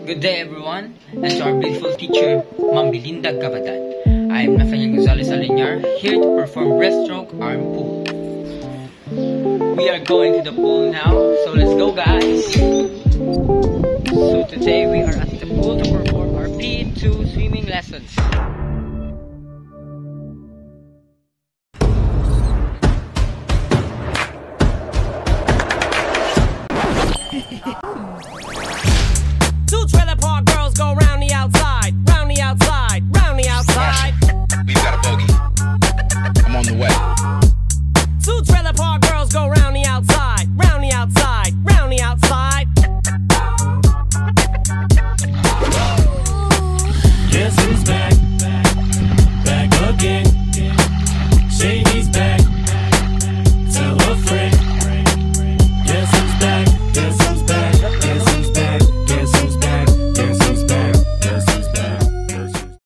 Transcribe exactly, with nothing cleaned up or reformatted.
Good day everyone, and to our beautiful teacher, Ma'am Belinda Gavadan. I am Nathaniel Gonzalez Alinyar, here to perform breaststroke arm pull. We are going to the pool now, so let's go guys! So today we are at the pool to perform our P E two swimming lessons.